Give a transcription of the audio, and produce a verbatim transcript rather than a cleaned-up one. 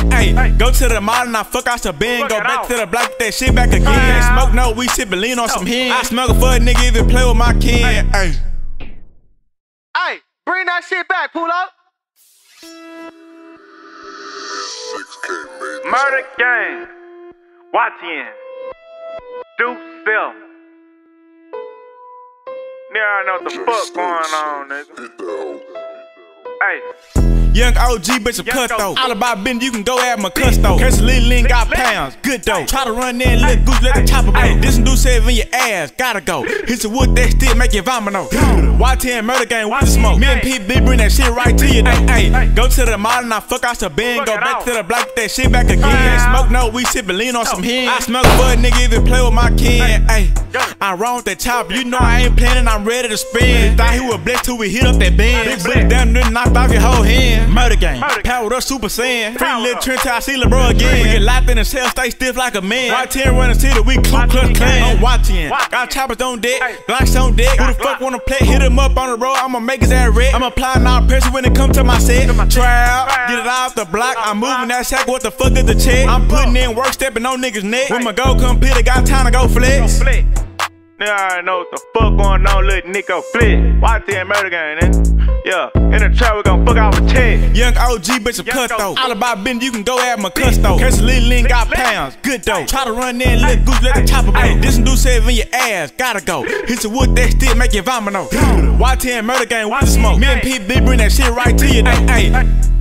Ay, go to the mall and I fuck out the bin. Go back to the block, get that shit back again. Ain't smoke no weed, sip and lean on some hen. I smoke it for a nigga if it play with my kin. Ay, hey, bring that shit back, pull up. Murder Gang, Watching, Do Self. Nigga, I know what the fuck going on, nigga. Hey. Young O G, bitch, I'm cut though. All about Ben, you can go at my custo. Cause Lil Lin got pounds, good though. Try to run there and let goose, let the chopper blow. This do seven in your ass, gotta go. Hit some wood that still make you vomit. Y ten Murder Gang with the smoke. Me and P B bring that shit right to you. Ay, ay, go to the mall and I fuck out the bin. Go back to the block, get that shit back again. Ain't smoke no weed, sip and lean on some hen. I smoke for a nigga if it play with my kin. Ay, I'm wrong with that chop, you know I ain't playing, I'm ready to spin. Thought he was blessed till we hit up that band. Big bullet down there, knocked off your whole hand. Murder Gang, powered up Super Saiyan. Free little Trent till I see LeBron again. We get locked in the cell, stay stiff like a man. Y ten running city, we Ku Klux Klan. I'm watching, got choppers on deck, Glocks on deck. Who the fuck wanna play? Hit him up on the road, I'ma make his ass red. I'm applying all pressure when it come to my set. Trial, get it off the block. I'm moving that sack, what the fuck is the check? I'm putting in work, stepping on niggas' neck. When my goal come pit, I got time to go flex. Nigga, I already know what the fuck going on, little Nico Flip. Y ten Murder Gang, nigga. Yeah, in the trap, we gon' fuck out with check. Young O G, bitch, I'm cut though. All about Ben, you can go at my custo. Cause Lil Lin got pounds, good though. Try to run there and let goose, let the chopper blow. This do seven in your ass, gotta go. Hit some wood that still make you vomit. Y ten Murder Gang with the smoke. Me and P B bring that shit right to you. Ay, ay.